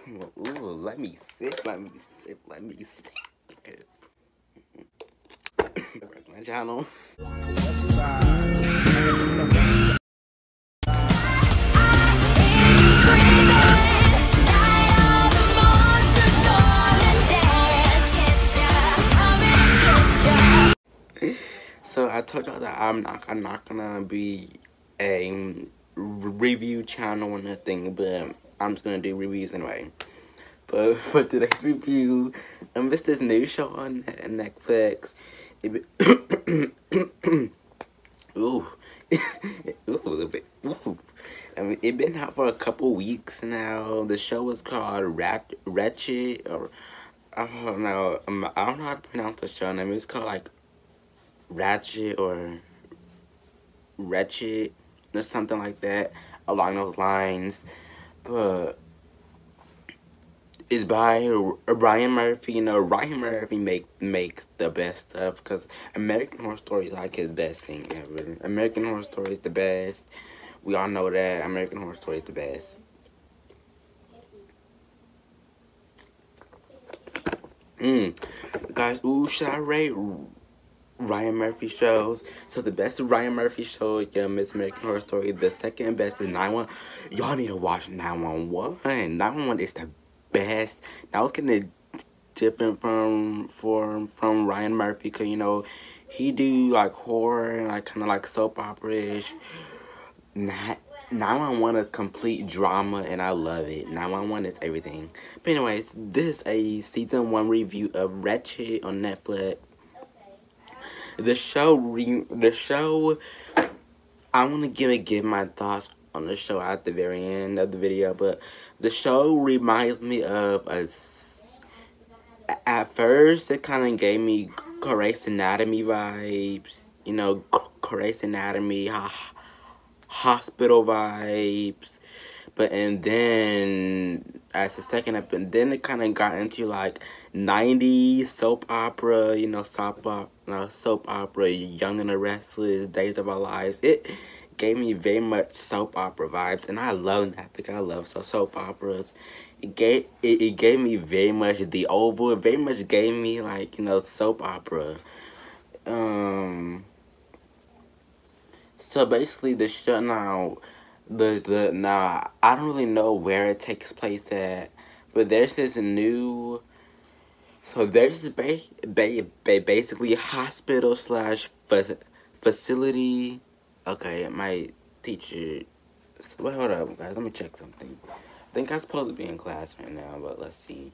Ooh, let me sip, let me sip, let me sip. My channel. So I told y'all that I'm not gonna be a review channel or nothing, but I'm just gonna do reviews anyway. But for today's review, it's this new show on Netflix. Ooh, ooh, a little bit. Ooh. I mean, it's been out for a couple weeks now. The show is called Ratchet, or I don't know. I don't know how to pronounce the show name. It's called like Ratchet or Wretched or something like that along those lines. But it's by Ryan Murphy. You know, Ryan Murphy makes the best stuff because American Horror Story is like his best thing ever. American Horror Story is the best. We all know that American Horror Story is the best. Guys, ooh, should I rate Ryan Murphy shows? So the best Ryan Murphy show, yeah, Miss American Horror Story. The second best is 911. Y'all need to watch 911. 911 is the best. That was kind of different from Ryan Murphy, cause you know he do like horror and like kind of like soap opera-ish. 911 is complete drama and I love it. 911 is everything. But anyways, this is a season 1 review of Wretched on Netflix. The show, I want to give my thoughts on the show at the very end of the video, but the show reminds me of at first it kind of gave me Grey's Anatomy vibes, you know, Grey's Anatomy, hospital vibes, and then as the second up, and then it kind of got into like 90s soap opera, you know, soap opera, Young and the Restless, Days of Our Lives. It gave me very much soap opera vibes, and I love that because I love soap operas. It gave me very much The Oval. It very much gave me like, you know, soap opera. So basically the show now, now I don't really know where it takes place at, but there's this new. So there's this basically hospital slash facility. Okay, my teacher. Well, hold up, guys. Let me check something. I think I'm supposed to be in class right now, but let's see.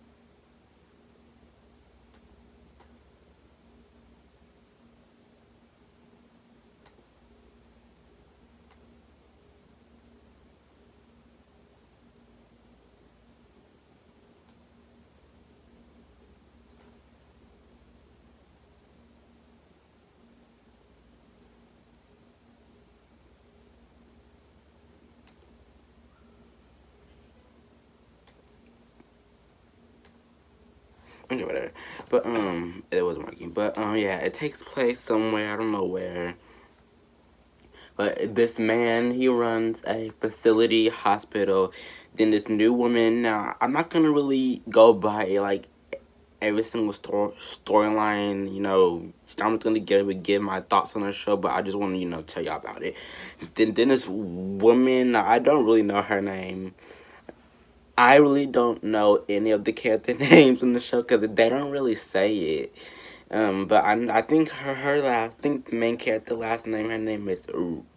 Okay, whatever. But it wasn't working. But yeah, it takes place somewhere, I don't know where. But this man, he runs a facility, hospital. Then this new woman. Now, I'm not gonna really go by like every single storyline. You know, I'm just gonna give my thoughts on the show, but I just want to, you know, tell y'all about it. Then this woman, now, I don't really know her name. I really don't know any of the character names in the show because they don't really say it. But I think I think the main character last name, her name is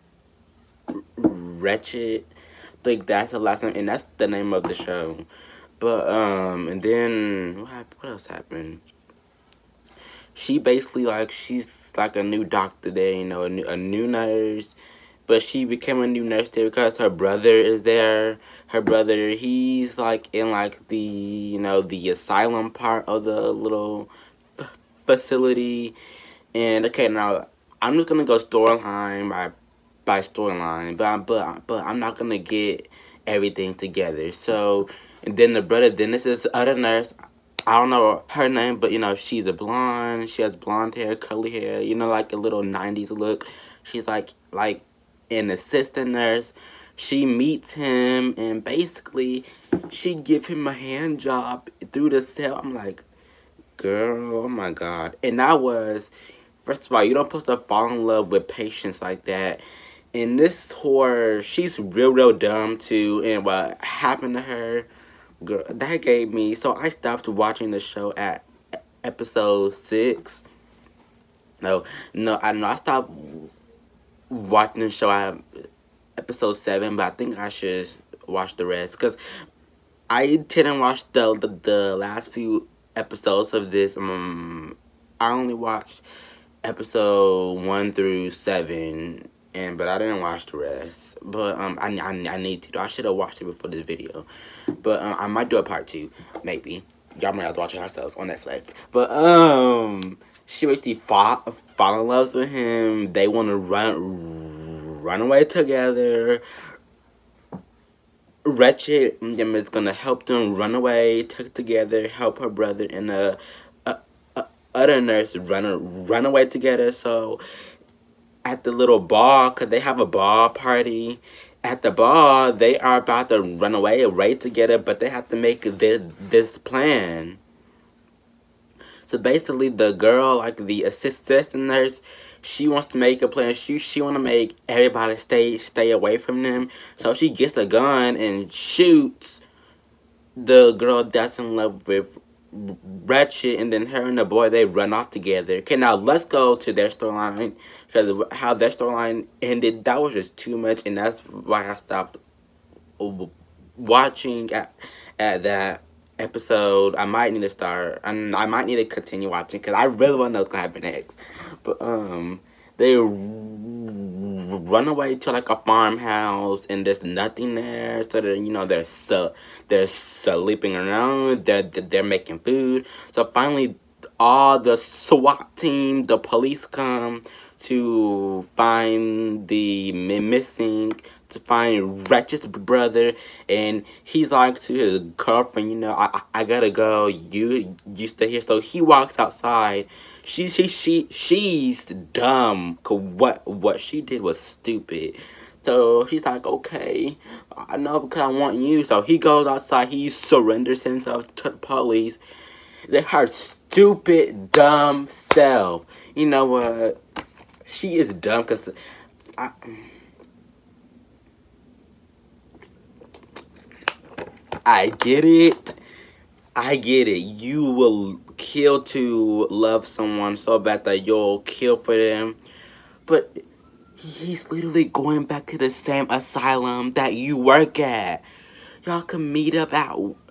Wretched. Like that's the last name, and that's the name of the show. But and then what else happened? She basically like she's like a new doctor there, you know, a new nurse. But she became a new nurse there because her brother is there. Her brother, he's like in like the, you know, the asylum part of the little facility. And okay, now I'm just gonna go storyline by storyline, but I'm not gonna get everything together. So and then the brother, then this is other nurse. I don't know her name, but you know she's a blonde. She has blonde hair, curly hair. You know, like a little 90s look. She's like an assistant nurse. she meets him, and basically she give him a hand job through the cell. I'm like, girl, oh my god. And I was, first of all, you don't supposed to fall in love with patients like that. And this whore, she's real dumb too. And what happened to her, girl, that gave me, so I stopped watching the show at episode 6. I stopped watching the show at episode 7, but I think I should watch the rest, because I didn't watch the last few episodes of this. I only watched episode 1 through 7, but I didn't watch the rest. But I need to. I should have watched it before this video. But I might do a part 2, maybe. Y'all might have to watch it yourselves on Netflix. But she basically fall in love with him. They want to run away together. Wretched is gonna help them run away together, help her brother and other nurse run away together. So at the little ball, cause they have a ball party, at the ball they are about to run away right together, but they have to make this plan. So basically, the girl, like the assistant nurse, she wants to make a plan. She want to make everybody stay away from them. So she gets a gun and shoots the girl that's in love with Wretched, and then her and the boy, they run off together. Okay, now let's go to their storyline, because how their storyline ended, that was just too much, and that's why I stopped watching at that episode. I might need to start, and I might need to continue watching, because I really want to know what's gonna happen next. But they run away to like a farmhouse, and there's nothing there. So they're sleeping around. They're making food. So finally, all the SWAT team, the police come to find the missing, to find Wretched's brother, and he's like to his girlfriend, I gotta go, you stay here. So he walks outside. She's dumb, 'cause what she did was stupid. So she's like, okay, I know, because I want you. So he goes outside, he surrenders himself to the police. Her stupid, dumb self. You know what? She is dumb, because I get it. You will kill to love someone so bad that you'll kill for them. But he's literally going back to the same asylum that you work at. Y'all can meet up at...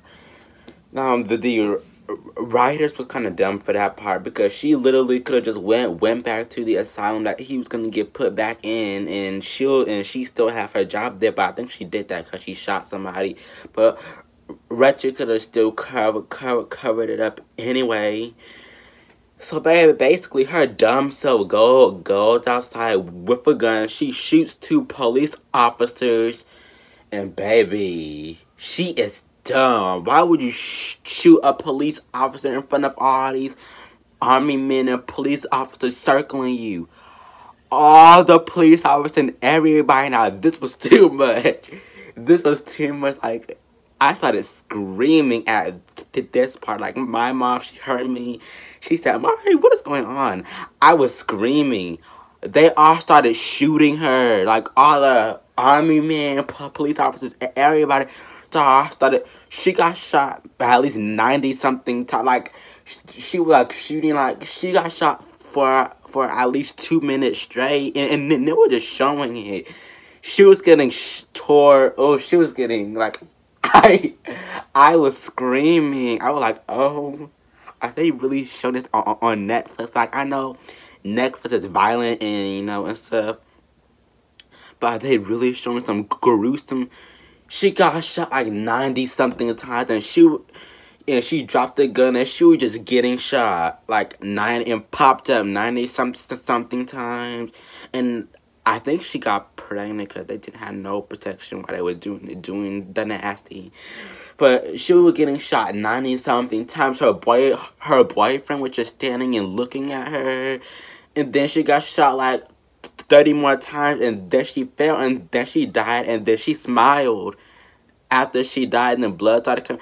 The writers was kind of dumb for that part, because she literally could have just went back to the asylum that he was gonna get put back in, and she still have her job there. But I think she did that because she shot somebody. But Wretched could have still covered it up anyway. So basically, her dumb self goes outside with a gun. She shoots 2 police officers, and baby, she is dumb. Why would you shoot a police officer in front of all these army men and police officers circling you? All the police officers and everybody. Now, this was too much. This was too much. Like, I started screaming at this part. Like, my mom, she heard me. She said, Mari, what is going on? I was screaming. They all started shooting her. Like, all the army men, police officers, everybody started. She got shot by at least 90-something times. Like, she was, like, shooting. Like, she got shot for at least 2 minutes straight. And they were just showing it. She was getting tore. Oh, she was getting, like... I was screaming. I was like, oh, are they really showing this on Netflix? Like, I know Netflix is violent and, and stuff, but are they really showing some gruesome? She got shot like 90-something times, and she dropped the gun, and she was just getting shot like 9 and popped up 90-something times, and I think she got pregnant because they didn't have no protection while they were doing the nasty. But she was getting shot 90-something times. Her boyfriend was just standing and looking at her. And then she got shot like 30 more times, and then she fell, and then she died, and then she smiled after she died, and the blood started coming.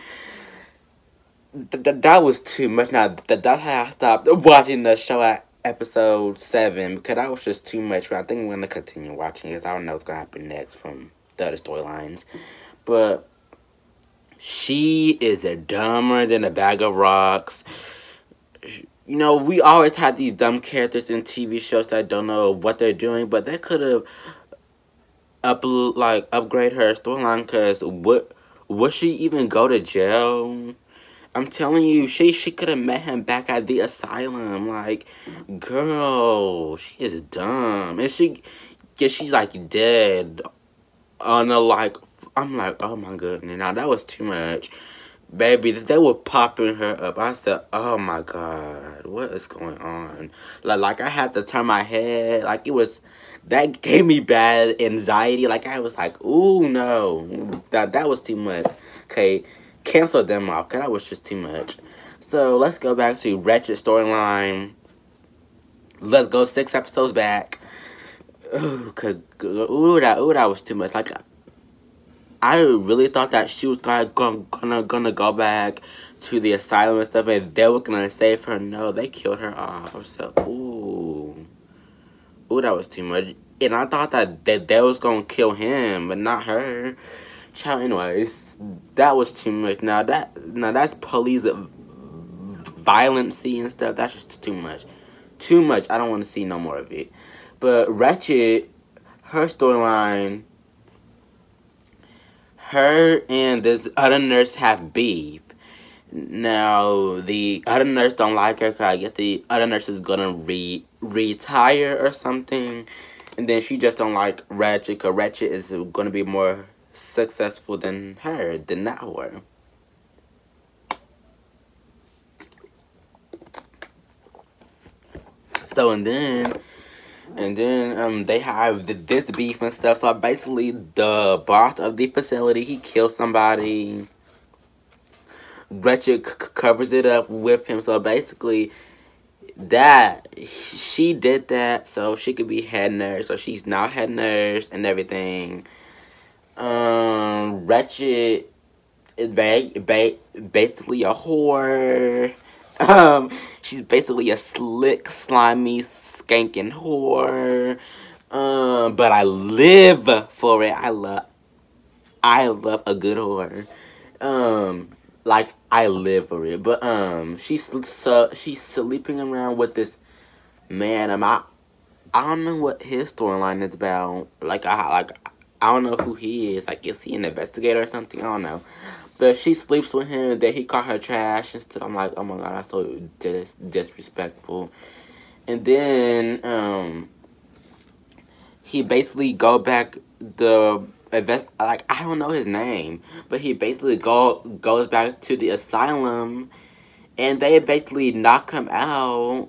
That was too much. Now, that's how I stopped watching the show at episode 7, because that was just too much. But I think I'm going to continue watching it. I don't know what's going to happen next from the other storylines. But she is a dumber than a bag of rocks. You know, we always have these dumb characters in TV shows that don't know what they're doing, but they could have upgrade her storyline, because would she even go to jail? I'm telling you, she could have met him back at the asylum. Like, girl, she is dumb. And she's like dead. On a I'm like, oh my goodness, now that was too much. Baby, they were popping her up. I said, oh my God, what is going on? Like I had to turn my head. Like, that gave me bad anxiety. Like, I was like, ooh, no. That was too much. Okay. Cancel them off, because that was just too much. So, let's go back to Wretched storyline. Let's go 6 episodes back. Ooh, that was too much. Like, I really thought that she was gonna go back to the asylum and stuff, and they were gonna save her. No, they killed her off. So, ooh, that was too much. And I thought that they was gonna kill him, but not her. Child, anyways, that was too much. Now that's police violence and stuff. That's just too much. Too much. I don't want to see no more of it. But Wretched, her storyline, her and this other nurse have beef. Now, the other nurse don't like her, because I guess the other nurse is gonna retire or something. And then she just don't like Wretched, because Wretched is gonna be more successful than her, than that were. So, and then they have this beef and stuff. So basically, the boss of the facility, he kills somebody. Wretched covers it up with him. So basically, she did that so she could be head nurse. So she's now head nurse and everything. Wretched is basically a whore. She's basically a slick, slimy, skanking whore. But I live for it. I love a good whore. Like, I live for it. But she's sleeping around with this man. I don't know what his storyline is about. I don't know who he is. Like, is he an investigator or something? I don't know. But she sleeps with him. Then he called her trash and stuff. I'm like, oh my God, that's so disrespectful. And then he basically go back I don't know his name, but he basically goes back to the asylum, and they basically knock him out.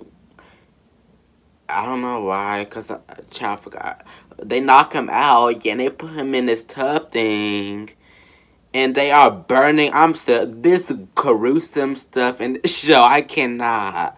I don't know why, because I forgot. They knock him out, and they put him in this tub thing, and they are burning. This gruesome stuff in the show. I cannot.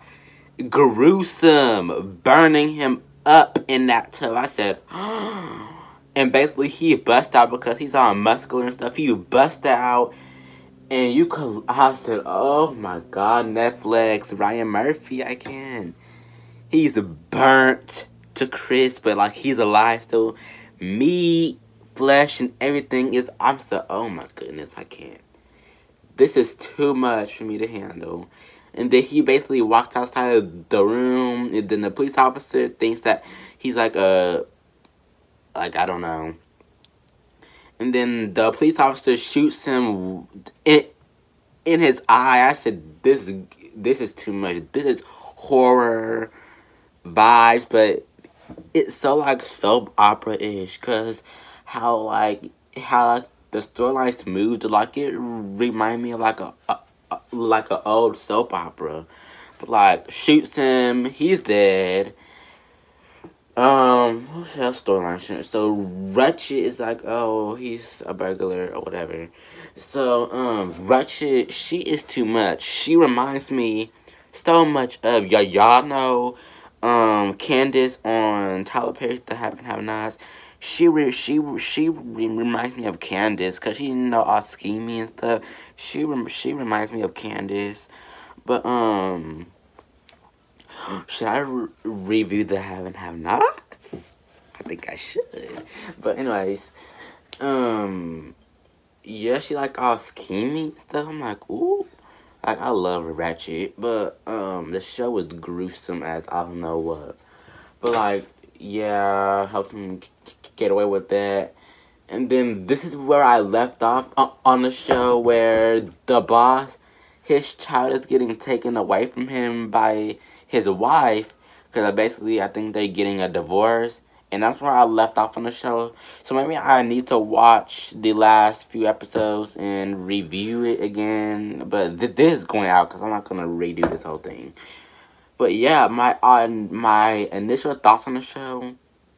Gruesome. Burning him up in that tub. I said, and basically he bust out because he's all muscular and stuff. He bust out, and I said, oh my God, Netflix, Ryan Murphy, I can. He's burnt to crisp, but like he's alive still. Meat, flesh, and everything is. I'm so. Oh my goodness, I can't. This is too much for me to handle. And then he basically walked outside of the room, and then the police officer thinks that he's like I don't know. And then the police officer shoots him in his eye. I said, this is too much. This is horror vibes, but it's so like soap opera-ish, cause how the storylines moved, like it remind me of like a old soap opera. But like shoots him, he's dead. What's else storyline? So Wretched is like, oh, he's a burglar or whatever. So Wretched, she is too much. She reminds me so much of y'all know Candace on Tyler Perry's The Have and Have Nots. She reminds me of Candace because she know all scheming and stuff. She reminds me of Candace. But should I review The Have and Have Nots? I think I should. But anyways, yeah, she like all scheming and stuff. I'm like, ooh. Like, I love Ratchet, but the show was gruesome as I don't know what. But like, yeah, helped him get away with that. And then this is where I left off on the show, where the boss, his child is getting taken away from him by his wife, because basically I think they're getting a divorce. And that's where I left off on the show. So maybe I need to watch the last few episodes and review it again. But this is going out because I'm not going to redo this whole thing. But yeah, my initial thoughts on the show.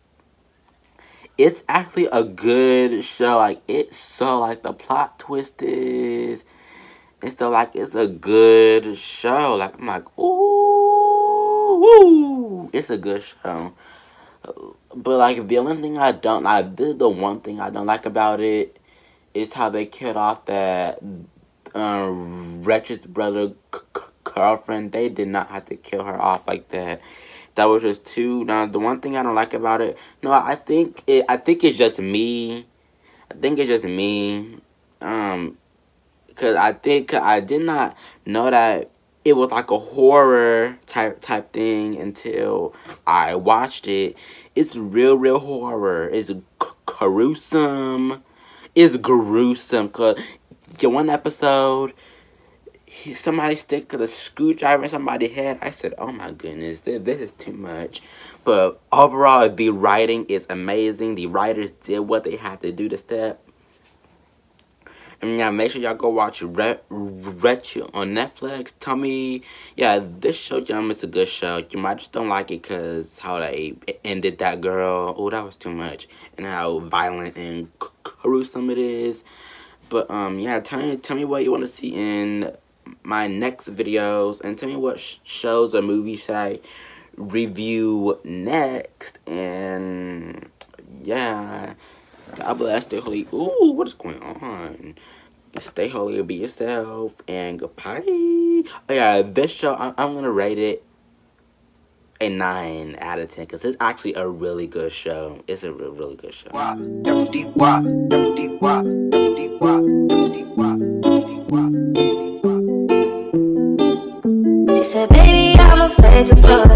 It's actually a good show. Like, it's so, like, the plot twist is. It's still, like, it's a good show. Like, I'm like, ooh, woo. It's a good show. But, like, the only thing I don't like, this is the one thing I don't like about it, is how they killed off that Wretched's brother girlfriend. They did not have to kill her off like that. That was just too. Now, the one thing I don't like about it, no, I think it's just me. I think it's just me. Because I did not know that it was like a horror type thing until I watched it. It's real horror. It's gruesome. It's gruesome. Cause one episode, somebody stick a screwdriver in somebody's head. I said, oh my goodness, this is too much. But overall, the writing is amazing. The writers did what they had to do to step. And yeah, make sure y'all go watch Wretched on Netflix. Tell me, yeah, this show, is a good show. You might just don't like it because how they ended that girl. Oh, that was too much. And how violent and gruesome it is. But, yeah, tell me what you want to see in my next videos. And tell me what shows or movies should I review next. And, yeah. God bless, stay holy. Ooh, what is going on? Stay holy, be yourself, and goodbye. Oh yeah, this show, I'm gonna rate it a 9 out of 10, because it's actually a really good show. It's a really good show. She said, baby, I'm afraid to fall